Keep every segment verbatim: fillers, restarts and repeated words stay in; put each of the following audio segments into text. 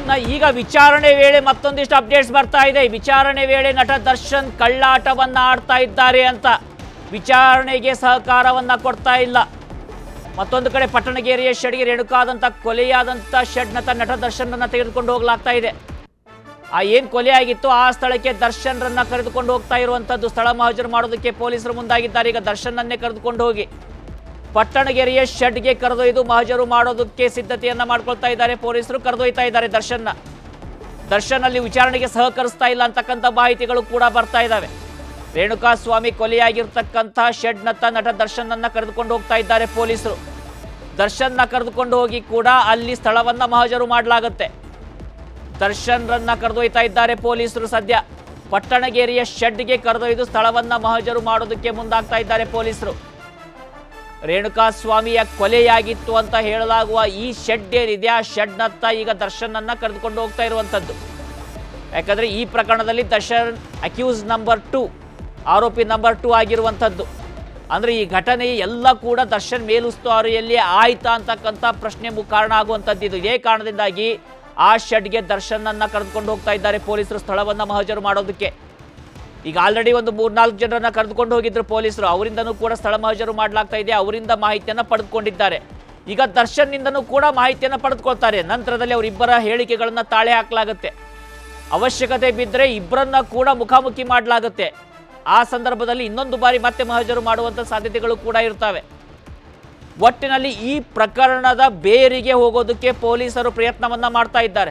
ಇನ್ನು ಈಗ ವಿಚಾರಣೆ ವೇಳೆ ಮತ್ತೊಂದಿಷ್ಟು ಅಪ್ಡೇಟ್ಸ್ ಬರ್ತಾ ಇದೆ. ವಿಚಾರಣೆ ವೇಳೆ ನಟ ದರ್ಶನ್ ಕಳ್ಳಾಟವನ್ನು ಆಡ್ತಾ ಇದ್ದಾರೆ ಅಂತ, ವಿಚಾರಣೆಗೆ ಸಹಕಾರವನ್ನು ಕೊಡ್ತಾ ಇಲ್ಲ. ಮತ್ತೊಂದು ಕಡೆ ಪಟ್ಟಣಗೆರೆಯ ಶೆಡ್ಗೆ ರೇಣುಕಾದಂಥ ಕೊಲೆಯಾದಂಥ ಶೆಡ್ನತ್ತ ನಟ ದರ್ಶನ್ರನ್ನ ತೆಗೆದುಕೊಂಡು ಹೋಗಲಾಗ್ತಾ ಇದೆ. ಆ ಏನು ಕೊಲೆ ಆಗಿತ್ತು ಆ ಸ್ಥಳಕ್ಕೆ ದರ್ಶನ್ರನ್ನ ಕರೆದುಕೊಂಡು ಹೋಗ್ತಾ ಇರುವಂಥದ್ದು. ಸ್ಥಳ ಮಹಜರು ಮಾಡೋದಕ್ಕೆ ಪೊಲೀಸರು ಮುಂದಾಗಿದ್ದಾರೆ. ಈಗ ದರ್ಶನ್ನನ್ನೇ ಕರೆದುಕೊಂಡು ಹೋಗಿ ಪಟ್ಟಣಗೆರೆಯ ಶೆಡ್ಗೆ ಕರೆದೊಯ್ದು ಮಹಜರು ಮಾಡೋದಕ್ಕೆ ಸಿದ್ಧತೆಯನ್ನ ಮಾಡ್ಕೊಳ್ತಾ ಇದ್ದಾರೆ ಪೊಲೀಸರು. ಕರೆದೊಯ್ತಾ ಇದ್ದಾರೆ ದರ್ಶನ್ನ. ದರ್ಶನ್ ಅಲ್ಲಿ ವಿಚಾರಣೆಗೆ ಸಹಕರಿಸ್ತಾ ಇಲ್ಲ ಅಂತಕ್ಕಂಥ ಮಾಹಿತಿಗಳು ಕೂಡ ಬರ್ತಾ ಇದ್ದಾವೆ. ರೇಣುಕಾ ಸ್ವಾಮಿ ಕೊಲೆಯಾಗಿರ್ತಕ್ಕಂಥ ಶೆಡ್ನತ್ತ ನಟ ದರ್ಶನ್ನನ್ನ ಕರೆದುಕೊಂಡು ಹೋಗ್ತಾ ಇದ್ದಾರೆ ಪೊಲೀಸರು. ದರ್ಶನ್ನ ಕರೆದುಕೊಂಡು ಹೋಗಿ ಕೂಡ ಅಲ್ಲಿ ಸ್ಥಳವನ್ನ ಮಹಜರು ಮಾಡಲಾಗುತ್ತೆ. ದರ್ಶನ್ರನ್ನ ಕರೆದೊಯ್ತಾ ಇದ್ದಾರೆ ಪೊಲೀಸರು. ಸದ್ಯ ಪಟ್ಟಣಗೆರೆಯ ಶೆಡ್ಗೆ ಕರೆದೊಯ್ದು ಸ್ಥಳವನ್ನ ಮಹಜರು ಮಾಡೋದಕ್ಕೆ ಮುಂದಾಗ್ತಾ ಇದ್ದಾರೆ ಪೊಲೀಸರು. ರೇಣುಕಾ ಸ್ವಾಮಿಯ ಕೊಲೆಯಾಗಿತ್ತು ಅಂತ ಹೇಳಲಾಗುವ ಈ ಶೆಡ್ ಏನಿದೆ ಆ ಶೆಡ್ನತ್ತ ಈಗ ದರ್ಶನ್ನನ್ನ ಕರೆದುಕೊಂಡು ಹೋಗ್ತಾ ಇರುವಂಥದ್ದು. ಯಾಕಂದರೆ ಈ ಪ್ರಕರಣದಲ್ಲಿ ದರ್ಶನ್ ಅಕ್ಯೂಸ್ ನಂಬರ್ ಟು, ಆರೋಪಿ ನಂಬರ್ ಟು ಆಗಿರುವಂಥದ್ದು. ಅಂದರೆ ಈ ಘಟನೆ ಎಲ್ಲ ಕೂಡ ದರ್ಶನ್ ಮೇಲುಸ್ತುವಾರಿಯಲ್ಲಿ ಆಯ್ತಾ ಅಂತಕ್ಕಂಥ ಪ್ರಶ್ನೆ ಕಾರಣ ಆಗುವಂಥದ್ದು ಇದು. ಇದೇ ಕಾರಣದಿಂದಾಗಿ ಆ ಶೆಡ್ಗೆ ದರ್ಶನ್ನನ್ನ ಕರೆದುಕೊಂಡು ಹೋಗ್ತಾ ಇದ್ದಾರೆ ಪೊಲೀಸರು ಸ್ಥಳವನ್ನು ಮಹಜರು ಮಾಡೋದಕ್ಕೆ. ಈಗ ಆಲ್ರೆಡಿ ಒಂದು ಮೂರ್ನಾಲ್ಕು ಜನರನ್ನ ಕರೆದುಕೊಂಡು ಹೋಗಿದ್ರು ಪೊಲೀಸರು. ಅವರಿಂದನೂ ಕೂಡ ಸ್ಥಳ ಮಹಜರು ಮಾಡಲಾಗ್ತಾ ಇದೆ. ಅವರಿಂದ ಮಾಹಿತಿಯನ್ನು ಪಡೆದುಕೊಂಡಿದ್ದಾರೆ. ಈಗ ದರ್ಶನ್ನಿಂದನೂ ಕೂಡ ಮಾಹಿತಿಯನ್ನು ಪಡೆದುಕೊಳ್ತಾರೆ. ನಂತರದಲ್ಲಿ ಅವರಿಬ್ಬರ ಹೇಳಿಕೆಗಳನ್ನು ತಾಳೆ ಹಾಕಲಾಗುತ್ತೆ. ಅವಶ್ಯಕತೆ ಬಿದ್ದರೆ ಇಬ್ಬರನ್ನ ಕೂಡ ಮುಖಾಮುಖಿ ಮಾಡಲಾಗುತ್ತೆ. ಆ ಸಂದರ್ಭದಲ್ಲಿ ಇನ್ನೊಂದು ಬಾರಿ ಮತ್ತೆ ಮಹಜರು ಮಾಡುವಂಥ ಸಾಧ್ಯತೆಗಳು ಕೂಡ ಇರ್ತವೆ. ಒಟ್ಟಿನಲ್ಲಿ ಈ ಪ್ರಕರಣದ ಬೇರಿಗೆ ಹೋಗೋದಕ್ಕೆ ಪೊಲೀಸರು ಪ್ರಯತ್ನವನ್ನ ಮಾಡ್ತಾ ಇದ್ದಾರೆ.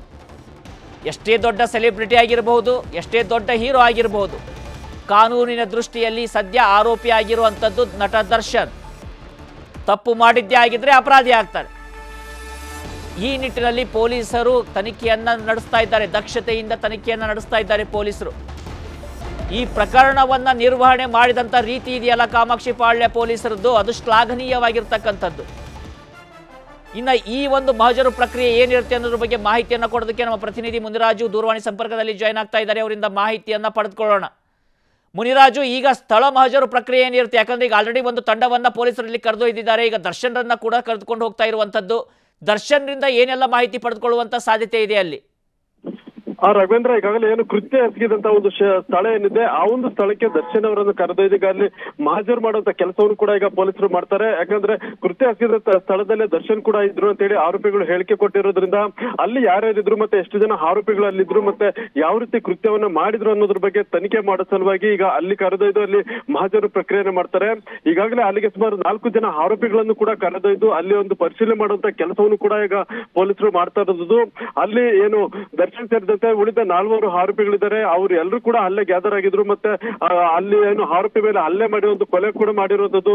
ಎಷ್ಟೇ ದೊಡ್ಡ ಸೆಲೆಬ್ರಿಟಿ ಆಗಿರಬಹುದು, ಎಷ್ಟೇ ದೊಡ್ಡ ಹೀರೋ ಆಗಿರಬಹುದು, ಕಾನೂನಿನ ದೃಷ್ಟಿಯಲ್ಲಿ ಸದ್ಯ ಆರೋಪಿ ಆಗಿರುವಂಥದ್ದು ನಟ ದರ್ಶನ್. ತಪ್ಪು ಮಾಡಿದ್ದೇ ಆಗಿದ್ರೆ ಅಪರಾಧಿ ಆಗ್ತಾರೆ. ಈ ನಿಟ್ಟಿನಲ್ಲಿ ಪೊಲೀಸರು ತನಿಖೆಯನ್ನು ನಡೆಸ್ತಾ ಇದ್ದಾರೆ. ದಕ್ಷತೆಯಿಂದ ತನಿಖೆಯನ್ನು ನಡೆಸ್ತಾ ಇದ್ದಾರೆ ಪೊಲೀಸರು. ಈ ಪ್ರಕರಣವನ್ನು ನಿರ್ವಹಣೆ ಮಾಡಿದಂಥ ರೀತಿ ಇದೆಯಲ್ಲ ಕಾಮಾಕ್ಷಿ ಪಾಳ್ಯ ಪೊಲೀಸರದ್ದು, ಅದು ಶ್ಲಾಘನೀಯವಾಗಿರ್ತಕ್ಕಂಥದ್ದು. ಇನ್ನು ಈ ಒಂದು ಮಹಜರು ಪ್ರಕ್ರಿಯೆ ಏನಿರುತ್ತೆ ಅನ್ನೋದ್ರ ಬಗ್ಗೆ ಮಾಹಿತಿಯನ್ನು ಕೊಡೋದಕ್ಕೆ ನಮ್ಮ ಪ್ರತಿನಿಧಿ ಮುನಿರಾಜು ದೂರವಾಣಿ ಸಂಪರ್ಕದಲ್ಲಿ ಜಾಯ್ನ್ ಆಗ್ತಾ ಇದ್ದಾರೆ. ಅವರಿಂದ ಮಾಹಿತಿಯನ್ನು ಪಡೆದುಕೊಳ್ಳೋಣ. ಮುನಿರಾಜು, ಈಗ ಸ್ಥಳ ಮಹಜರು ಪ್ರಕ್ರಿಯೆ ಏನಿರುತ್ತೆ? ಯಾಕಂದ್ರೆ ಈಗ ಆಲ್ರೆಡಿ ಒಂದು ತಂಡವನ್ನು ಪೊಲೀಸರಲ್ಲಿ ಕರೆದೊಯ್ದಿದ್ದಾರೆ. ಈಗ ದರ್ಶನ್ರನ್ನ ಕೂಡ ಕರೆದುಕೊಂಡು ಹೋಗ್ತಾ ಇರುವಂಥದ್ದು. ದರ್ಶನ್ರಿಂದ ಏನೆಲ್ಲ ಮಾಹಿತಿ ಪಡೆದುಕೊಳ್ಳುವಂಥ ಸಾಧ್ಯತೆ ಇದೆ ಅಲ್ಲಿ? ಆ ರಘವೇಂದ್ರ, ಈಗಾಗಲೇ ಏನು ಕೃತ್ಯ ಎಸಗಿದಂತ ಒಂದು ಸ್ಥಳ ಏನಿದೆ ಆ ಒಂದು ಸ್ಥಳಕ್ಕೆ ದರ್ಶನ್ ಅವರನ್ನು ಕರೆದೊಯ್ದೀಗ ಅಲ್ಲಿ ಮಹಜರು ಮಾಡುವಂತ ಕೆಲಸವನ್ನು ಕೂಡ ಈಗ ಪೊಲೀಸರು ಮಾಡ್ತಾರೆ. ಯಾಕಂದ್ರೆ ಕೃತ್ಯ ಎಸಗಿದ ಸ್ಥಳದಲ್ಲೇ ದರ್ಶನ್ ಕೂಡ ಇದ್ರು ಅಂತ ಹೇಳಿ ಆರೋಪಿಗಳು ಹೇಳಿಕೆ ಕೊಟ್ಟಿರೋದ್ರಿಂದ ಅಲ್ಲಿ ಯಾರ್ಯಾರಿದ್ರು ಮತ್ತೆ ಎಷ್ಟು ಜನ ಆರೋಪಿಗಳು ಅಲ್ಲಿದ್ರು ಮತ್ತೆ ಯಾವ ರೀತಿ ಕೃತ್ಯವನ್ನ ಮಾಡಿದ್ರು ಅನ್ನೋದ್ರ ಬಗ್ಗೆ ತನಿಖೆ ಮಾಡೋ ಸಲುವಾಗಿ ಈಗ ಅಲ್ಲಿ ಕರೆದೊಯ್ದು ಅಲ್ಲಿ ಮಹಜರು ಪ್ರಕ್ರಿಯೆಯನ್ನು ಮಾಡ್ತಾರೆ. ಈಗಾಗಲೇ ಅಲ್ಲಿಗೆ ಸುಮಾರು ನಾಲ್ಕು ಜನ ಆರೋಪಿಗಳನ್ನು ಕೂಡ ಕರೆದೊಯ್ದು ಅಲ್ಲಿ ಒಂದು ಪರಿಶೀಲನೆ ಮಾಡುವಂತ ಕೆಲಸವನ್ನು ಕೂಡ ಈಗ ಪೊಲೀಸರು ಮಾಡ್ತಾ ಇರೋದು. ಅಲ್ಲಿ ಏನು ದರ್ಶನ್ ಸೇರಿದಂತೆ ಉಳಿದ ನಾಲ್ವರು ಆರೋಪಿಗಳಿದ್ದಾರೆ. ಅವರು ಎಲ್ಲರೂ ಕೂಡ ಅಲ್ಲೇ ಗ್ಯಾದರ್ ಆಗಿದ್ರು. ಮತ್ತೆ ಅಲ್ಲಿ ಏನು ಆರೋಪಿ ಮೇಲೆ ಹಲ್ಲೆ ಮಾಡಿ ಒಂದು ಕೊಲೆ ಕೂಡ ಮಾಡಿರುವಂತದ್ದು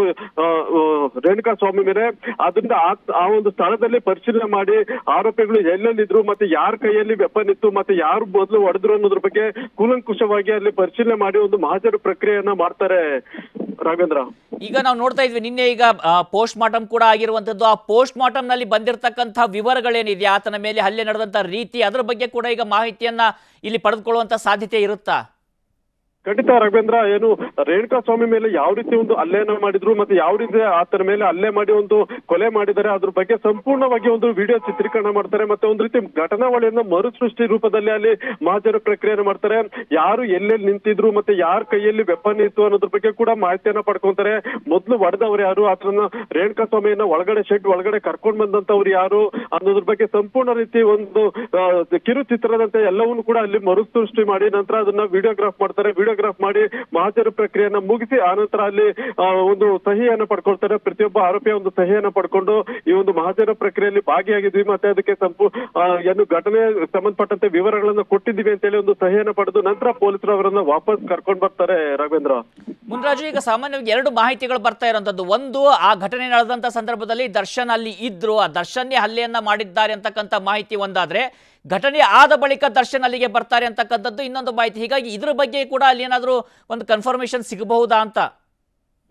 ರೇಣುಕಾ ಸ್ವಾಮಿ ಮೇಲೆ. ಅದರಿಂದ ಆ ಒಂದು ಸ್ಥಳದಲ್ಲಿ ಪರಿಶೀಲನೆ ಮಾಡಿ ಆರೋಪಿಗಳು ಎಲ್ಲೆಲ್ಲಿದ್ರು ಮತ್ತೆ ಯಾರ ಕೈಯಲ್ಲಿ ವೆಪನ್ ಇತ್ತು ಮತ್ತೆ ಯಾರು ಮೊದಲು ಹೊಡೆದ್ರು ಅನ್ನೋದ್ರ ಬಗ್ಗೆ ಕೂಲಂಕುಷವಾಗಿ ಅಲ್ಲಿ ಪರಿಶೀಲನೆ ಮಾಡಿ ಒಂದು ಮಹಜರು ಪ್ರಕ್ರಿಯೆಯನ್ನ ಮಾಡ್ತಾರೆ. ರಾಘವೇಂದ್ರ, ಈಗ ನಾವು ನೋಡ್ತಾ ಇದ್ವಿ ನಿನ್ನೆ ಈಗ ಪೋಸ್ಟ್ ಮಾರ್ಟಮ್ ಕೂಡ ಆಗಿರುವಂತದ್ದು. ಆ ಪೋಸ್ಟ್ ಮಾರ್ಟಮ್ ನಲ್ಲಿ ಬಂದಿರತಕ್ಕಂಥ ವಿವರಗಳೇನಿದೆ, ಆತನ ಮೇಲೆ ಹಲ್ಲೆ ನಡೆದಂತ ರೀತಿ, ಅದರ ಬಗ್ಗೆ ಕೂಡ ಈಗ ಮಾಹಿತಿಯನ್ನ ಇಲ್ಲಿ ಪಡೆದುಕೊಳ್ಳುವಂತ ಸಾಧ್ಯತೆ ಇರುತ್ತಾ? ಖಂಡಿತ ರಾಘವೇಂದ್ರ, ಏನು ರೇಣುಕಾ ಸ್ವಾಮಿ ಮೇಲೆ ಯಾವ ರೀತಿ ಒಂದು ಹಲ್ಲೆಯನ್ನ ಮಾಡಿದ್ರು ಮತ್ತೆ ಯಾವ ರೀತಿ ಆತನ ಮೇಲೆ ಹಲ್ಲೆ ಮಾಡಿ ಒಂದು ಕೊಲೆ ಮಾಡಿದ್ದಾರೆ ಅದ್ರ ಬಗ್ಗೆ ಸಂಪೂರ್ಣವಾಗಿ ಒಂದು ವಿಡಿಯೋ ಚಿತ್ರೀಕರಣ ಮಾಡ್ತಾರೆ. ಮತ್ತೆ ಒಂದು ರೀತಿ ಘಟನಾವಳಿಯನ್ನ ಮರುಸೃಷ್ಟಿ ರೂಪದಲ್ಲಿ ಅಲ್ಲಿ ಮಹಜರು ಪ್ರಕ್ರಿಯೆಯನ್ನು ಮಾಡ್ತಾರೆ. ಯಾರು ಎಲ್ಲೆಲ್ಲಿ ನಿಂತಿದ್ರು ಮತ್ತೆ ಯಾರ ಕೈಯಲ್ಲಿ ವೆಪನ್ ಇತ್ತು ಅನ್ನೋದ್ರ ಬಗ್ಗೆ ಕೂಡ ಮಾಹಿತಿಯನ್ನ ಪಡ್ಕೊಂತಾರೆ. ಮೊದಲು ಹೊಡೆದವ್ರು ಯಾರು, ಆತನ ರೇಣುಕಾ ಸ್ವಾಮಿಯನ್ನ ಒಳಗಡೆ ಶೆಡ್ ಒಳಗಡೆ ಕರ್ಕೊಂಡ್ ಬಂದಂತವ್ರು ಯಾರು ಅನ್ನೋದ್ರ ಬಗ್ಗೆ ಸಂಪೂರ್ಣ ರೀತಿ ಒಂದು ಕಿರು ಚಿತ್ರದಂತೆ ಎಲ್ಲವನ್ನೂ ಕೂಡ ಅಲ್ಲಿ ಮರುಸೃಷ್ಟಿ ಮಾಡಿ ನಂತರ ಅದನ್ನ ವಿಡಿಯೋಗ್ರಾಫ್ ಮಾಡ್ತಾರೆ. ವಿಡಿಯೋ ಗ್ರಾಫ್ ಮಾಡಿ ಮಹಜರು ಪ್ರಕ್ರಿಯೆಯನ್ನ ಮುಗಿಸಿ ಆನಂತರ ಅಲ್ಲಿ ಒಂದು ಸಹಿಯನ್ನ ಪಡ್ಕೊಳ್ತಾರೆ. ಪ್ರತಿಯೊಬ್ಬ ಆರೋಪಿಯ ಒಂದು ಸಹಿಯನ್ನ ಪಡ್ಕೊಂಡು ಈ ಒಂದು ಮಹಜರು ಪ್ರಕ್ರಿಯೆಯಲ್ಲಿ ಭಾಗಿಯಾಗಿದ್ವಿ ಮತ್ತೆ ಅದಕ್ಕೆ ಸಂಪೂ ಏನು ಘಟನೆ ಸಂಬಂಧಪಟ್ಟಂತೆ ವಿವರಗಳನ್ನ ಕೊಟ್ಟಿದ್ದೀವಿ ಅಂತ ಹೇಳಿ ಒಂದು ಸಹಿಯನ್ನ ಪಡೆದು ನಂತರ ಪೊಲೀಸರು ಅವರನ್ನ ವಾಪಸ್ ಕರ್ಕೊಂಡು ಬರ್ತಾರೆ. ರಾಘವೇಂದ್ರ, ಮುನ್ರಾಜು, ಈಗ ಸಾಮಾನ್ಯವಾಗಿ ಎರಡು ಮಾಹಿತಿಗಳು ಬರ್ತಾ ಇರುವಂತದ್ದು. ಒಂದು, ಆ ಘಟನೆ ನಡೆದಂತ ಸಂದರ್ಭದಲ್ಲಿ ದರ್ಶನ್ ಅಲ್ಲಿ ಇದ್ರು, ಆ ದರ್ಶನ್ನೇ ಹಲ್ಲೆಯನ್ನ ಮಾಡಿದ್ದಾರೆ ಅಂತಕ್ಕಂಥ ಮಾಹಿತಿ ಒಂದಾದ್ರೆ, ಘಟನೆ ಆದ ಬಳಿಕ ದರ್ಶನ್ ಅಲ್ಲಿಗೆ ಬರ್ತಾರೆ ಅಂತಕ್ಕಂಥದ್ದು ಇನ್ನೊಂದು ಮಾಹಿತಿ. ಹೀಗಾಗಿ ಇದ್ರ ಬಗ್ಗೆ ಕೂಡ ಅಲ್ಲಿ ಏನಾದರೂ ಒಂದು ಕನ್ಫರ್ಮೇಶನ್ ಸಿಗಬಹುದಾ ಅಂತ?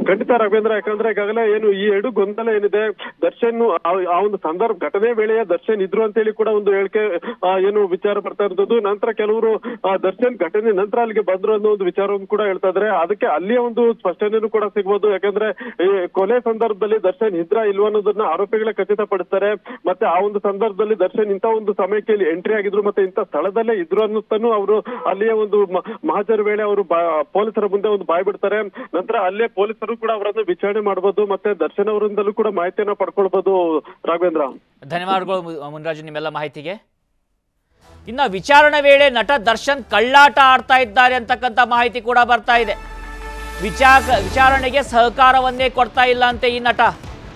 ಖಂಡಿತ ರಾಘವೇಂದ್ರ, ಯಾಕಂದ್ರೆ ಈಗಾಗಲೇ ಏನು ಈ ಎರಡು ಗೊಂದಲ ಏನಿದೆ, ದರ್ಶನ್ ಆ ಒಂದು ಸಂದರ್ಭ ಘಟನೆ ವೇಳೆಯ ದರ್ಶನ್ ಇದ್ರು ಅಂತ ಹೇಳಿ ಕೂಡ ಒಂದು ಹೇಳಿಕೆ ಏನು ವಿಚಾರ ಬರ್ತಾ ಇರೋದು. ನಂತರ ಕೆಲವರು ದರ್ಶನ್ ಘಟನೆ ನಂತರ ಅಲ್ಲಿಗೆ ಬಂದ್ರು ಅನ್ನೋ ಒಂದು ವಿಚಾರವನ್ನು ಕೂಡ ಹೇಳ್ತಾ ಇದ್ರೆ, ಅದಕ್ಕೆ ಅಲ್ಲಿಯ ಒಂದು ಸ್ಪಷ್ಟನೆಯೂ ಕೂಡ ಸಿಗ್ಬೋದು. ಯಾಕಂದ್ರೆ ಕೊಲೆ ಸಂದರ್ಭದಲ್ಲಿ ದರ್ಶನ್ ಇದ್ರ ಇಲ್ವಾ ಅನ್ನೋದನ್ನ ಆರೋಪಿಗಳೇ ಖಚಿತಪಡಿಸ್ತಾರೆ. ಮತ್ತೆ ಆ ಒಂದು ಸಂದರ್ಭದಲ್ಲಿ ದರ್ಶನ್ ಇಂಥ ಒಂದು ಸಮಯಕ್ಕೆ ಎಂಟ್ರಿ ಆಗಿದ್ರು ಮತ್ತೆ ಇಂಥ ಸ್ಥಳದಲ್ಲೇ ಇದ್ರು ಅನ್ನೋದನ್ನು ಅವರು ಅಲ್ಲಿಯ ಒಂದು ಮಹಾಜರ್ ವೇಳೆ ಅವರು ಪೊಲೀಸರ ಮುಂದೆ ಒಂದು ಬಾಯ್ ಬಿಡ್ತಾರೆ. ನಂತರ ಅಲ್ಲೇ ಪೊಲೀಸರು ಕೂಡ ಅವರನ್ನು ವಿಚಾರಣೆ ಮಾಡಬಹುದು, ಮತ್ತೆ ದರ್ಶನ್ ಅವರಿಂದಲೂ ಕೂಡ ಮಾಹಿತಿಯನ್ನ ಪಡ್ಕೊಳ್ಬಹುದು. ರಾಘವೇಂದ್ರ, ಧನ್ಯವಾದಗಳು ಮುನಿರಾಜು ನಿಮ್ಮೆಲ್ಲ ಮಾಹಿತಿಗೆ. ಇನ್ನ ವಿಚಾರಣೆ ವೇಳೆ ನಟ ದರ್ಶನ್ ಕಳ್ಳಾಟ ಆಡ್ತಾ ಇದ್ದಾರೆ ಅಂತಕ್ಕಂಥ ಮಾಹಿತಿ ಕೂಡ ಬರ್ತಾ ಇದೆ. ವಿಚಾರ ವಿಚಾರಣೆಗೆ ಸಹಕಾರವನ್ನೇ ಕೊಡ್ತಾ ಇಲ್ಲ ಅಂತೆ ಈ ನಟ.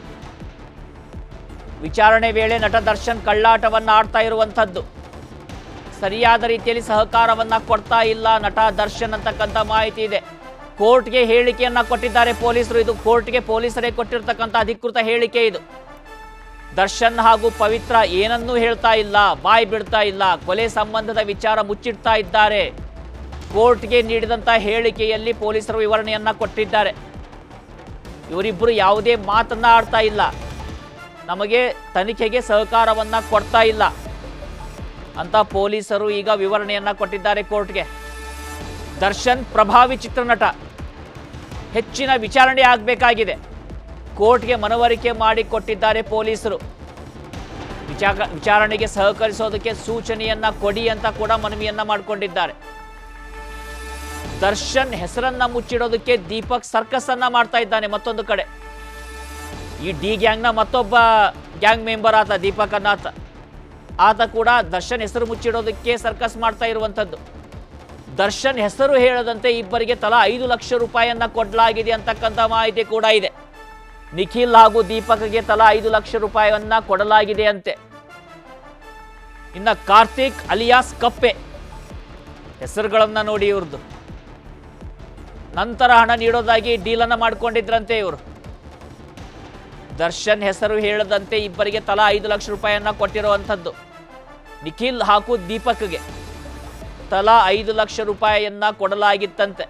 ವಿಚಾರಣೆ ವೇಳೆ ನಟ ದರ್ಶನ್ ಕಳ್ಳಾಟವನ್ನ ಆಡ್ತಾ ಇರುವಂಥದ್ದು, ಸರಿಯಾದ ರೀತಿಯಲ್ಲಿ ಸಹಕಾರವನ್ನ ಕೊಡ್ತಾ ಇಲ್ಲ ನಟ ದರ್ಶನ್ ಅಂತಕ್ಕಂಥ ಮಾಹಿತಿ ಇದೆ. ಕೋರ್ಟ್ಗೆ ಹೇಳಿಕೆಯನ್ನ ಕೊಟ್ಟಿದ್ದಾರೆ ಪೊಲೀಸರು. ಇದು ಕೋರ್ಟ್ಗೆ ಪೊಲೀಸರೇ ಕೊಟ್ಟಿರ್ತಕ್ಕಂಥ ಅಧಿಕೃತ ಹೇಳಿಕೆ ಇದು. ದರ್ಶನ್ ಹಾಗೂ ಪವಿತ್ರ ಏನನ್ನೂ ಹೇಳ್ತಾ ಇಲ್ಲ, ಬಾಯ್ ಬಿಡ್ತಾ ಇಲ್ಲ, ಕೊಲೆ ಸಂಬಂಧದ ವಿಚಾರ ಮುಚ್ಚಿಡ್ತಾ ಇದ್ದಾರೆ. ಕೋರ್ಟ್ಗೆ ನೀಡಿದಂಥ ಹೇಳಿಕೆಯಲ್ಲಿ ಪೊಲೀಸರು ವಿವರಣೆಯನ್ನ ಕೊಟ್ಟಿದ್ದಾರೆ. ಇವರಿಬ್ಬರು ಯಾವುದೇ ಮಾತನ್ನ ಆಡ್ತಾ ಇಲ್ಲ, ನಮಗೆ ತನಿಖೆಗೆ ಸಹಕಾರವನ್ನ ಕೊಡ್ತಾ ಇಲ್ಲ ಅಂತ ಪೊಲೀಸರು ಈಗ ವಿವರಣೆಯನ್ನ ಕೊಟ್ಟಿದ್ದಾರೆ ಕೋರ್ಟ್ಗೆ. ದರ್ಶನ್ ಪ್ರಭಾವಿ ಚಿತ್ರನಟ, ಹೆಚ್ಚಿನ ವಿಚಾರಣೆ ಆಗಬೇಕಾಗಿದೆ. ಕೋರ್ಟ್ಗೆ ಮನವರಿಕೆ ಮಾಡಿ ಕೊಟ್ಟಿದ್ದಾರೆ ಪೊಲೀಸರು. ವಿಚಾರ ವಿಚಾರಣೆಗೆ ಸಹಕರಿಸೋದಕ್ಕೆ ಸೂಚನೆಯನ್ನ ಕೊಡಿ ಅಂತ ಕೂಡ ಮನವಿಯನ್ನ ಮಾಡಿಕೊಂಡಿದ್ದಾರೆ. ದರ್ಶನ್ ಹೆಸರನ್ನ ಮುಚ್ಚಿಡೋದಕ್ಕೆ ದೀಪಕ್ ಸರ್ಕಸ್ ಅನ್ನ ಮಾಡ್ತಾ ಇದ್ದಾನೆ ಮತ್ತೊಂದು ಕಡೆ. ಈ ಡಿ ಗ್ಯಾಂಗ್ನ ಮತ್ತೊಬ್ಬ ಗ್ಯಾಂಗ್ ಮೆಂಬರ್ ಆತ ದೀಪಕ್ ಅನ್ನಾತ. ಆತ ಕೂಡ ದರ್ಶನ್ ಹೆಸರು ಮುಚ್ಚಿಡೋದಕ್ಕೆ ಸರ್ಕಸ್ ಮಾಡ್ತಾ ಇರುವಂಥದ್ದು. ದರ್ಶನ್ ಹೆಸರು ಹೇಳದಂತೆ ಇಬ್ಬರಿಗೆ ತಲಾ ಐದು ಲಕ್ಷ ರೂಪಾಯಿಯನ್ನ ಕೊಡಲಾಗಿದೆ ಅಂತಕ್ಕಂಥ ಮಾಹಿತಿ ಕೂಡ ಇದೆ. ನಿಖಿಲ್ ಹಾಗೂ ದೀಪಕ್ಗೆ ತಲಾ ಐದು ಲಕ್ಷ ರೂಪಾಯಿಯನ್ನ ಕೊಡಲಾಗಿದೆ ಅಂತೆ. ಇನ್ನ ಕಾರ್ತಿಕ್ ಅಲಿಯಾಸ್ ಕಪ್ಪೆ, ಹೆಸರುಗಳನ್ನ ನೋಡಿ ಇವ್ರದ್ದು. ನಂತರ ಹಣ ನೀಡೋದಾಗಿ ಡೀಲನ್ನ ಮಾಡ್ಕೊಂಡಿದ್ರಂತೆ ಇವರು. ದರ್ಶನ್ ಹೆಸರು ಹೇಳದಂತೆ ಇಬ್ಬರಿಗೆ ತಲಾ ಐದು ಲಕ್ಷ ರೂಪಾಯಿಯನ್ನ ಕೊಟ್ಟಿರುವಂಥದ್ದು. ನಿಖಿಲ್ ಹಾಗೂ ದೀಪಕ್ಗೆ ತಲಾ ಐದು ಲಕ್ಷ ರೂಪಾಯಿಯನ್ನ ಕೊಡಲಾಗಿತ್ತಂತೆ.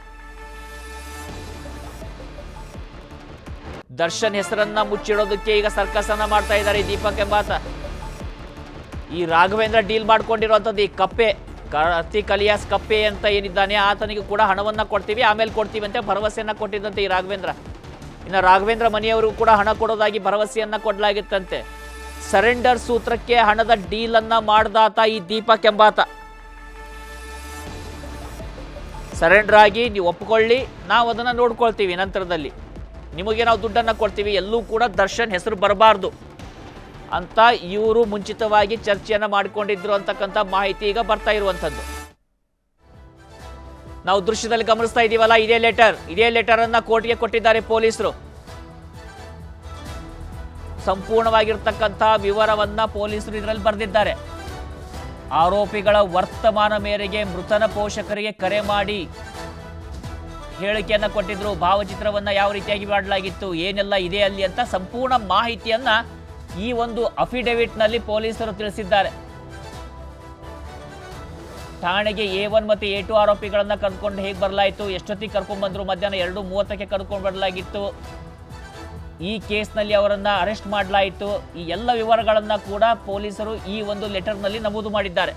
ದರ್ಶನ್ ಹೆಸರನ್ನ ಮುಚ್ಚಿಡೋದಕ್ಕೆ ಈಗ ಸರ್ಕಸ್ ಅನ್ನ ಮಾಡ್ತಾ ಇದ್ದಾರೆ ದೀಪಕ್ ಎಂಬಾತ. ಈ ರಾಘವೇಂದ್ರ ಡೀಲ್ ಮಾಡ್ಕೊಂಡಿರುವಂಥದ್ದು ಈ ಕಪ್ಪೆ ಕಾರ್ತಿಕ್ ಅಲಿಯಾಸ್ ಕಪ್ಪೆ ಅಂತ ಏನಿದ್ದಾನೆ ಆತನಿಗೆ ಕೂಡ ಹಣವನ್ನ ಕೊಡ್ತೀವಿ, ಆಮೇಲೆ ಕೊಡ್ತೀವಿ ಅಂತ ಭರವಸೆಯನ್ನ ಕೊಟ್ಟಿದ್ದಂತೆ ಈ ರಾಘವೇಂದ್ರ. ಇನ್ನು ರಾಘವೇಂದ್ರ ಮನೆಯವರು ಕೂಡ ಹಣ ಕೊಡೋದಾಗಿ ಭರವಸೆಯನ್ನ ಕೊಡಲಾಗಿತ್ತಂತೆ. ಸರೆಂಡರ್ ಸೂತ್ರಕ್ಕೆ ಹಣದ ಡೀಲ್ ಅನ್ನ ಮಾಡದಾತ ಈ ದೀಪಕ್ ಎಂಬಾತ. ಸರೆಂಡರ್ ಆಗಿ ನೀವು ಒಪ್ಪಿಕೊಳ್ಳಿ, ನಾವು ಅದನ್ನ ನೋಡ್ಕೊಳ್ತೀವಿ, ನಂತರದಲ್ಲಿ ನಿಮಗೆ ನಾವು ದುಡ್ಡನ್ನ ಕೊಡ್ತೀವಿ, ಎಲ್ಲೂ ಕೂಡ ದರ್ಶನ್ ಹೆಸರು ಬರಬಾರ್ದು ಅಂತ ಇವರು ಮುಂಚಿತವಾಗಿ ಚರ್ಚೆಯನ್ನ ಮಾಡಿಕೊಂಡಿದ್ರು ಅಂತಕ್ಕಂಥ ಮಾಹಿತಿ ಈಗ ಬರ್ತಾ ಇರುವಂಥದ್ದು. ನಾವು ದೃಶ್ಯದಲ್ಲಿ ಗಮನಿಸ್ತಾ ಇದೀವಲ್ಲ, ಇದೇ ಲೆಟರ್ ಇದೇ ಲೆಟರ್ ಅನ್ನ ಕೋರ್ಟ್ಗೆ ಕೊಟ್ಟಿದ್ದಾರೆ ಪೊಲೀಸರು. ಸಂಪೂರ್ಣವಾಗಿರ್ತಕ್ಕಂಥ ವಿವರವನ್ನ ಪೊಲೀಸರು ಇದರಲ್ಲಿ ಬರೆದಿದ್ದಾರೆ. ಆರೋಪಿಗಳ ವರ್ತಮಾನ ಮೇರೆಗೆ ಮೃತನ ಪೋಷಕರಿಗೆ ಕರೆ ಮಾಡಿ ಹೇಳಿಕೆಯನ್ನ ಕೊಟ್ಟಿದ್ರು. ಭಾವಚಿತ್ರವನ್ನ ಯಾವ ರೀತಿಯಾಗಿ ಮಾಡಲಾಗಿತ್ತು, ಏನೆಲ್ಲ ಇದೆ ಅಲ್ಲಿ ಅಂತ ಸಂಪೂರ್ಣ ಮಾಹಿತಿಯನ್ನ ಈ ಒಂದು ಅಫಿಡವಿಟ್ ನಲ್ಲಿ ಪೊಲೀಸರು ತಿಳಿಸಿದ್ದಾರೆ. ಠಾಣೆಗೆ ಎ ಒನ್ ಮತ್ತು ಎ ಟು ಆರೋಪಿಗಳನ್ನ ಕರ್ಕೊಂಡು ಹೇಗೆ ಬರಲಾಯಿತು, ಎಷ್ಟೊತ್ತಿಗೆ ಕರ್ಕೊಂಡು ಬಂದ್ರು, ಮಧ್ಯಾಹ್ನ ಎರಡು ಮೂವತ್ತಕ್ಕೆ ಕರ್ಕೊಂಡು ಬರಲಾಗಿತ್ತು, ಈ ಕೇಸ್ನಲ್ಲಿ ಅವರನ್ನ ಅರೆಸ್ಟ್ ಮಾಡಲಾಯಿತು, ಈ ಎಲ್ಲ ವಿವರಗಳನ್ನ ಕೂಡ ಪೊಲೀಸರು ಈ ಒಂದು ಲೆಟರ್ನಲ್ಲಿ ನಮೂದು ಮಾಡಿದ್ದಾರೆ.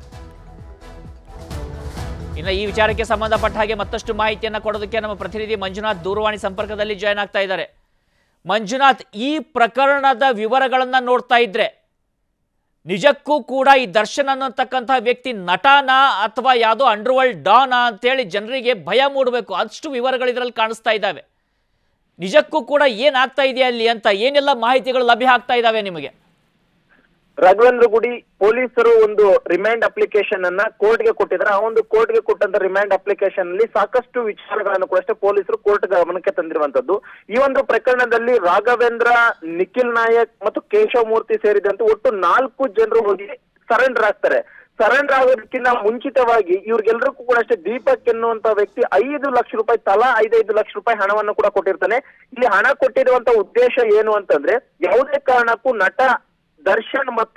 ಇನ್ನು ಈ ವಿಚಾರಕ್ಕೆ ಸಂಬಂಧಪಟ್ಟ ಹಾಗೆ ಮತ್ತಷ್ಟು ಮಾಹಿತಿಯನ್ನು ಕೊಡೋದಕ್ಕೆ ನಮ್ಮ ಪ್ರತಿನಿಧಿ ಮಂಜುನಾಥ್ ದೂರವಾಣಿ ಸಂಪರ್ಕದಲ್ಲಿ ಜಾಯ್ನ್ ಆಗ್ತಾ ಇದ್ದಾರೆ. ಮಂಜುನಾಥ್, ಈ ಪ್ರಕರಣದ ವಿವರಗಳನ್ನ ನೋಡ್ತಾ ಇದ್ರೆ ನಿಜಕ್ಕೂ ಕೂಡ ಈ ದರ್ಶನ್ ಅನ್ನತಕ್ಕಂಥ ವ್ಯಕ್ತಿ ನಟನ ಅಥವಾ ಯಾವುದೋ ಅಂಡರ್ವರ್ಲ್ಡ್ ಡಾನಾ ಅಂತೇಳಿ ಜನರಿಗೆ ಭಯ ಮೂಡಬೇಕು, ಅಷ್ಟು ವಿವರಗಳು ಇದರಲ್ಲಿ ಕಾಣಿಸ್ತಾ ಇದ್ದಾವೆ. ನಿಜಕ್ಕೂ ಕೂಡ ಏನಾಗ್ತಾ ಇದೆಯಾ ಅಲ್ಲಿ ಅಂತ ಏನೆಲ್ಲ ಮಾಹಿತಿಗಳು ಲಭ್ಯ ಆಗ್ತಾ ಇದ್ದಾವೆ ನಿಮಗೆ? ರಾಘವೇಂದ್ರ ಗುಡಿ ಪೊಲೀಸರು ಒಂದು ರಿಮೈಂಡ್ ಅಪ್ಲಿಕೇಶನ್ ಅನ್ನ ಕೋರ್ಟ್ಗೆ ಕೊಟ್ಟಿದ್ದಾರೆ. ಆ ಒಂದು ಕೋರ್ಟ್ಗೆ ಕೊಟ್ಟಂತ ರಿಮೈಂಡ್ ಅಪ್ಲಿಕೇಶನ್ ಅಲ್ಲಿ ಸಾಕಷ್ಟು ವಿಚಾರಗಳನ್ನು ಕೂಡ ಅಷ್ಟೇ ಪೊಲೀಸರು ಕೋರ್ಟ್ ಗಮನಕ್ಕೆ ತಂದಿರುವಂತದ್ದು. ಈ ಒಂದು ಪ್ರಕರಣದಲ್ಲಿ ರಾಘವೇಂದ್ರ, ನಿಖಿಲ್ ನಾಯಕ್ ಮತ್ತು ಕೇಶವ್ ಮೂರ್ತಿ ಸೇರಿದಂತೆ ಒಟ್ಟು ನಾಲ್ಕು ಜನರು ಹೋಗಿ ಸರೆಂಡರ್ ಆಗ್ತಾರೆ. ಸರೆಂಡರ್ ಆಗೋದಕ್ಕಿಂತ ಮುಂಚಿತವಾಗಿ ಇವ್ರಿಗೆಲ್ಲರಿಗೂ ಕೂಡ ಅಷ್ಟೇ ದೀಪಕ್ ಎನ್ನುವಂತ ವ್ಯಕ್ತಿ ಐದು ಲಕ್ಷ ರೂಪಾಯಿ ತಲಾ ಐದೈದು ಲಕ್ಷ ರೂಪಾಯಿ ಹಣವನ್ನು ಕೂಡ ಕೊಟ್ಟಿರ್ತಾನೆ. ಇಲ್ಲಿ ಹಣ ಕೊಟ್ಟಿರುವಂತ ಉದ್ದೇಶ ಏನು ಅಂತಂದ್ರೆ ಯಾವುದೇ ಕಾರಣಕ್ಕೂ ನಟ ದರ್ಶನ್ ಮತ್ತು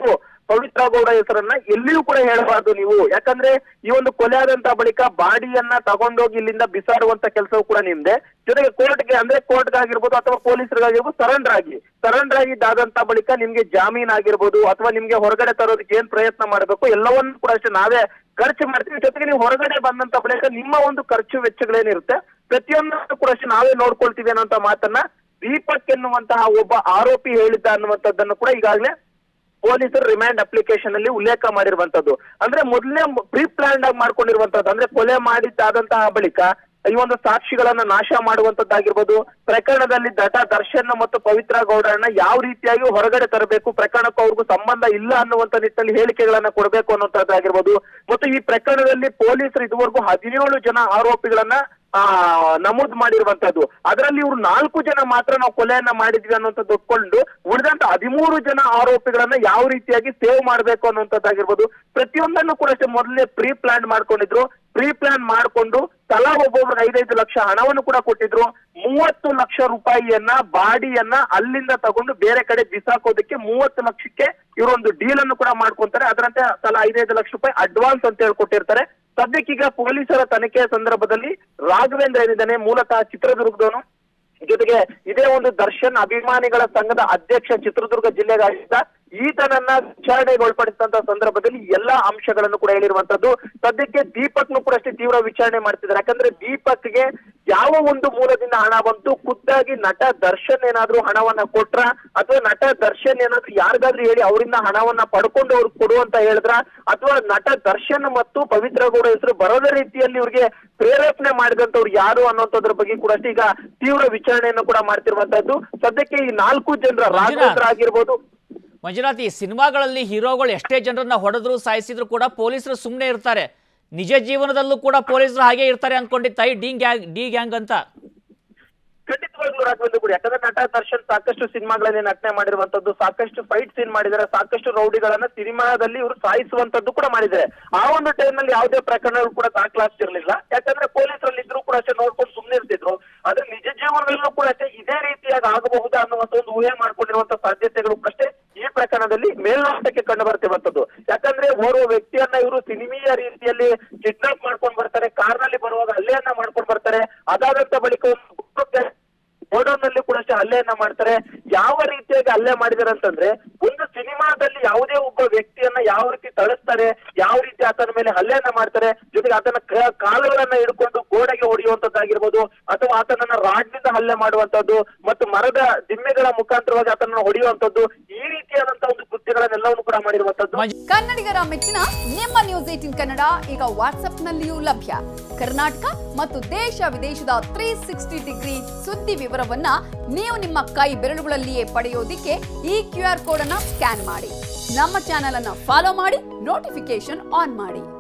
ಪವಿತ್ರ ಗೌಡ ಹೆಸರನ್ನ ಎಲ್ಲಿಯೂ ಕೂಡ ಹೇಳಬಾರ್ದು ನೀವು. ಯಾಕಂದ್ರೆ ಈ ಒಂದು ಕೊಲೆ ಆದಂತ ಬಳಿಕ ಬಾಡಿಯನ್ನ ತಗೊಂಡೋಗಿ ಇಲ್ಲಿಂದ ಬಿಸಾಡುವಂತ ಕೆಲಸವೂ ಕೂಡ ನಿಮ್ದೆ. ಜೊತೆಗೆ ಕೋರ್ಟ್ಗೆ ಅಂದ್ರೆ ಕೋರ್ಟ್ಗೆ ಆಗಿರ್ಬೋದು ಅಥವಾ ಪೊಲೀಸರಿಗಾಗಿರ್ಬೋದು ಸರೆಂಡರ್ ಆಗಿ ಸರೆಂಡರ್ ಆಗಿದ್ದಾದಂತ ಬಳಿಕ ನಿಮ್ಗೆ ಜಾಮೀನ್ ಆಗಿರ್ಬೋದು ಅಥವಾ ನಿಮ್ಗೆ ಹೊರಗಡೆ ತರೋದಕ್ಕೆ ಏನ್ ಪ್ರಯತ್ನ ಮಾಡಬೇಕು ಎಲ್ಲವನ್ನೂ ಕೂಡ ಅಷ್ಟೇ ನಾವೇ ಖರ್ಚು ಮಾಡ್ತೀವಿ. ಜೊತೆಗೆ ನೀವು ಹೊರಗಡೆ ಬಂದಂತ ಬಳಿಕ ನಿಮ್ಮ ಒಂದು ಖರ್ಚು ವೆಚ್ಚಗಳೇನಿರುತ್ತೆ ಪ್ರತಿಯೊಂದನ್ನು ಕೂಡ ಅಷ್ಟೇ ನಾವೇ ನೋಡ್ಕೊಳ್ತೀವಿ ಅನ್ನೋಂತ ಮಾತನ್ನ ದೀಪಕ್ ಎನ್ನುವಂತಹ ಒಬ್ಬ ಆರೋಪಿ ಹೇಳಿದ್ದ ಅನ್ನುವಂಥದ್ದನ್ನು ಕೂಡ ಈಗಾಗಲೇ ಪೊಲೀಸರು ರಿಮ್ಯಾಂಡ್ ಅಪ್ಲಿಕೇಶನ್ ಅಲ್ಲಿ ಉಲ್ಲೇಖ ಮಾಡಿರುವಂತದ್ದು. ಅಂದ್ರೆ ಮೊದಲೇ ಪ್ರೀ ಪ್ಲಾನ್ ಆಗಿ ಮಾಡ್ಕೊಂಡಿರುವಂತದ್ದು. ಅಂದ್ರೆ ಕೊಲೆ ಮಾಡಿದ್ದಾದಂತಹ ಬಳಿಕ ಈ ಒಂದು ಸಾಕ್ಷಿಗಳನ್ನ ನಾಶ ಮಾಡುವಂತದ್ದಾಗಿರ್ಬೋದು, ಪ್ರಕರಣದಲ್ಲಿ ನಟ ದರ್ಶನ್ ಮತ್ತು ಪವಿತ್ರ ಗೌಡರನ್ನ ಯಾವ ರೀತಿಯಾಗಿ ಹೊರಗಡೆ ತರಬೇಕು, ಪ್ರಕರಣಕ್ಕೂ ಅವ್ರಿಗೂ ಸಂಬಂಧ ಇಲ್ಲ ಅನ್ನುವಂತ ನಿಟ್ಟಿನಲ್ಲಿ ಹೇಳಿಕೆಗಳನ್ನ ಕೊಡಬೇಕು ಅನ್ನುವಂಥದ್ದಾಗಿರ್ಬೋದು. ಮತ್ತು ಈ ಪ್ರಕರಣದಲ್ಲಿ ಪೊಲೀಸರು ಇದುವರೆಗೂ ಹದಿನೇಳು ಜನ ಆರೋಪಿಗಳನ್ನ ಆ ನಮೂದು ಮಾಡಿರುವಂತದ್ದು. ಅದರಲ್ಲಿ ಇವ್ರು ನಾಲ್ಕು ಜನ ಮಾತ್ರ ನಾವು ಕೊಲೆಯನ್ನ ಮಾಡಿದ್ವಿ ಅನ್ನುವಂಥದ್ದು ಒಪ್ಕೊಂಡು ಉಳಿದಂತ ಹದಿಮೂರು ಜನ ಆರೋಪಿಗಳನ್ನ ಯಾವ ರೀತಿಯಾಗಿ ಸೇವ್ ಮಾಡ್ಬೇಕು ಅನ್ನುವಂಥದ್ದಾಗಿರ್ಬೋದು ಪ್ರತಿಯೊಂದನ್ನು ಕೂಡ ಅಷ್ಟೇ ಮೊದಲೇ ಪ್ರೀ ಪ್ಲಾನ್ ಮಾಡ್ಕೊಂಡಿದ್ರು. ಪ್ರೀ ಪ್ಲಾನ್ ಮಾಡ್ಕೊಂಡು ತಲಾ ಒಬ್ಬೊಬ್ರಿಗೆ ಐದೈದು ಲಕ್ಷ ಹಣವನ್ನು ಕೂಡ ಕೊಟ್ಟಿದ್ರು. ಮೂವತ್ತು ಲಕ್ಷ ರೂಪಾಯಿಯನ್ನ ಬಾಡಿಯನ್ನ ಅಲ್ಲಿಂದ ತಗೊಂಡು ಬೇರೆ ಕಡೆ ಬಿಸಾಕೋದಕ್ಕೆ ಮೂವತ್ತು ಲಕ್ಷಕ್ಕೆ ಇವರೊಂದು ಡೀಲ್ ಅನ್ನು ಕೂಡ ಮಾಡ್ಕೊಂತಾರೆ. ಅದರಂತೆ ತಲಾ ಐದೈದು ಲಕ್ಷ ರೂಪಾಯಿ ಅಡ್ವಾನ್ಸ್ ಅಂತ ಹೇಳ್ಕೊಟ್ಟಿರ್ತಾರೆ. ಸದ್ಯಕ್ಕೀಗ ಪೊಲೀಸರ ತನಿಖೆಯ ಸಂದರ್ಭದಲ್ಲಿ ರಾಘವೇಂದ್ರ ಏನಿದ್ದಾನೆ ಮೂಲತಃ ಚಿತ್ರದುರ್ಗದವನು, ಜೊತೆಗೆ ಇದೇ ಒಂದು ದರ್ಶನ್ ಅಭಿಮಾನಿಗಳ ಸಂಘದ ಅಧ್ಯಕ್ಷ ಚಿತ್ರದುರ್ಗ ಜಿಲ್ಲೆಗಾಗಿದ್ದ ಈತನನ್ನ ವಿಚಾರಣೆಗೆ ಒಳಪಡಿಸಿದಂತ ಸಂದರ್ಭದಲ್ಲಿ ಎಲ್ಲಾ ಅಂಶಗಳನ್ನು ಕೂಡ ಹೇಳಿರುವಂತದ್ದು. ಸದ್ಯಕ್ಕೆ ದೀಪಕ್ನು ಕೂಡ ಅಷ್ಟೇ ತೀವ್ರ ವಿಚಾರಣೆ ಮಾಡ್ತಿದ್ದಾರೆ. ಯಾಕಂದ್ರೆ ದೀಪಕ್ಗೆ ಯಾವ ಒಂದು ಮೂಲದಿಂದ ಹಣ ಬಂತು, ಖುದ್ದಾಗಿ ನಟ ದರ್ಶನ್ ಏನಾದ್ರೂ ಹಣವನ್ನ ಕೊಟ್ರ ಅಥವಾ ನಟ ದರ್ಶನ್ ಏನಾದ್ರೂ ಯಾರಿಗಾದ್ರೂ ಹೇಳಿ ಅವರಿಂದ ಹಣವನ್ನ ಪಡ್ಕೊಂಡು ಅವ್ರು ಕೊಡು ಅಂತ ಹೇಳಿದ್ರ ಅಥವಾ ನಟ ದರ್ಶನ್ ಮತ್ತು ಪವಿತ್ರ ಗೌಡ ಹೆಸರು ಬರೋದ ರೀತಿಯಲ್ಲಿ ಇವ್ರಿಗೆ ಪ್ರೇರೇಪಣೆ ಮಾಡಿದಂತವ್ರು ಯಾರು ಅನ್ನೋದ್ರ ಬಗ್ಗೆ ಕೂಡ ಅಷ್ಟೇ ಈಗ ತೀವ್ರ ವಿಚಾರಣೆಯನ್ನು ಕೂಡ ಮಾಡ್ತಿರುವಂತದ್ದು. ಸದ್ಯಕ್ಕೆ ಈ ನಾಲ್ಕು ಜನರ ರಾಘವೇಂದ್ರ ಆಗಿರ್ಬೋದು. ಮಂಜುನಾಥ್, ಈ ಸಿನಿಮಾಗಳಲ್ಲಿ ಹೀರೋಗಳು ಎಷ್ಟೇ ಜನರನ್ನ ಹೊಡೆದ್ರು ಸಾಯಿಸಿದ್ರು ಕೂಡ ಪೊಲೀಸರು ಸುಮ್ಮನೆ ಇರ್ತಾರೆ. ನಿಜ ಜೀವನದಲ್ಲೂ ಕೂಡ ಪೊಲೀಸರು ಹಾಗೆ ಇರ್ತಾರೆ ಅನ್ಕೊಂಡಿತ್ತ ಈ ಡಿ ಗ್ಯಾಂಗ್ ಡಿ ಗ್ಯಾಂಗ್ ಅಂತ? ಖಂಡಿತವಾಗ್ಲೂ ರಾಘವೇಂದ್ರ ಗುಡಿ. ಯಾಕಂದ್ರೆ ನಟ ದರ್ಶನ್ ಸಾಕಷ್ಟು ಸಿನಿಮಾಗಳಲ್ಲಿ ನಟನೆ ಮಾಡಿರುವಂತದ್ದು, ಸಾಕಷ್ಟು ಫೈಟ್ ಸೀನ್ ಮಾಡಿದ್ದಾರೆ, ಸಾಕಷ್ಟು ರೌಡಿಗಳನ್ನ ಸಿನಿಮಾದಲ್ಲಿ ಇವರು ಸಾಯಿಸುವಂತದ್ದು ಕೂಡ ಮಾಡಿದ್ದಾರೆ. ಆ ಒಂದು ಟೈಮ್ ನಲ್ಲಿ ಯಾವುದೇ ಪ್ರಕರಣಗಳು ಕೂಡ ದಾಖಲಾಗ್ತಿರ್ಲಿಲ್ಲ. ಯಾಕಂದ್ರೆ ಪೊಲೀಸರಲ್ಲಿ ಇದ್ರು ಕೂಡ ಅಷ್ಟೇ ನೋಡ್ಕೊಂಡು ಸುಮ್ಮನೆ ಇರ್ತಿದ್ರು. ಆದ್ರೆ ನಿಜ ಜೀವನದಲ್ಲೂ ಕೂಡ ಅಷ್ಟೇ ಇದೇ ರೀತಿಯಾಗಿ ಆಗಬಹುದಾ ಅನ್ನುವಂತ ಒಂದು ಊಹೆ ಮಾಡ್ಕೊಂಡಿರುವಂತ ಸಾಧ್ಯತೆಗಳು ಅಷ್ಟೇ ಈ ಪ್ರಕರಣದಲ್ಲಿ ಮೇಲ್ನೋಟಕ್ಕೆ ಕಂಡು ಬರ್ತಿರುವಂತದ್ದು. ಯಾಕಂದ್ರೆ ಓರ್ವ ವ್ಯಕ್ತಿಯನ್ನ ಇವರು ಸಿನಿಮೀಯ ರೀತಿಯಲ್ಲಿ ಕಿಡ್ನಾಪ್ ಮಾಡ್ಕೊಂಡು ಬರ್ತಾರೆ, ಕಾರ್ನಲ್ಲಿ ಬರುವಾಗ ಹಲ್ಲೆಯನ್ನ ಮಾಡ್ಕೊಂಡು ಬರ್ತಾರೆ. ಅದಾದಂತ ಬಳಿಕ ಗೋಡೌನ್ ನಲ್ಲಿ ಕೂಡ ಅಷ್ಟೇ ಹಲ್ಲೆಯನ್ನ ಮಾಡ್ತಾರೆ. ಯಾವ ರೀತಿಯಾಗಿ ಹಲ್ಲೆ ಮಾಡಿದಾರೆ ಅಂತಂದ್ರೆ ಒಂದು ಸಿನಿಮಾದಲ್ಲಿ ಯಾವುದೇ ಒಬ್ಬ ವ್ಯಕ್ತಿಯನ್ನ ಯಾವ ರೀತಿ ತಳಿಸ್ತಾರೆ, ಯಾವ ರೀತಿ ಆತನ ಮೇಲೆ ಹಲ್ಲೆಯನ್ನ ಮಾಡ್ತಾರೆ, ಜೊತೆಗೆ ಆತನ ಕಾಲುಗಳನ್ನ ಹಿಡ್ಕೊಂಡು ಗೋಡೆಗೆ ಹೊಡೆಯುವಂತದ್ದಾಗಿರ್ಬೋದು ಅಥವಾ ಆತನನ್ನ ರಾಡ್ನಿಂದ ಹಲ್ಲೆ ಮಾಡುವಂತದ್ದು ಮತ್ತು ಮರದ ದಿಮ್ಮೆಗಳ ಮುಖಾಂತರವಾಗಿ ಆತನನ್ನ ಹೊಡೆಯುವಂತದ್ದು, ಈ ರೀತಿಯಾದಂತಹ ಒಂದು ಕೃತ್ಯಗಳನ್ನೆಲ್ಲವನ್ನು ಕೂಡ ಮಾಡಿರುವಂತದ್ದು. ಕನ್ನಡಿಗರ ಮೆಚ್ಚಿನ ನಿಮ್ಮ ನ್ಯೂಸ್ ಏಟೀನ್ ಕನ್ನಡ ಈಗ ವಾಟ್ಸ್ಆಪ್ ನಲ್ಲಿಯೂ ಲಭ್ಯ. ಕರ್ನಾಟಕ ಮತ್ತು ದೇಶ ವಿದೇಶದ ತ್ರೀ ಸಿಕ್ಸ್ಟಿ ಡಿಗ್ರಿ ಸುದ್ದಿ ವಿವರವನ್ನ ನೀವು ನಿಮ್ಮ ಕೈ ಬೆರಳುಗಳಲ್ಲಿಯೇ ಪಡೆಯೋದಿಕ್ಕೆ ಈ ಕ್ಯೂ ಆರ್ ಕೋಡ್ ಅನ್ನ ಸ್ಕ್ಯಾನ್ ಮಾಡಿ. ನಮ್ಮ ಚಾನೆಲ್ ಅನ್ನ ಫಾಲೋ ಮಾಡಿ, ನೋಟಿಫಿಕೇಶನ್ ಆನ್ ಮಾಡಿ.